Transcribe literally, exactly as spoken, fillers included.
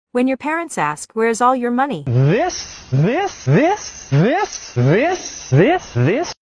When your parents ask, "Where's all your money?" This, this, this, this, this, this, this.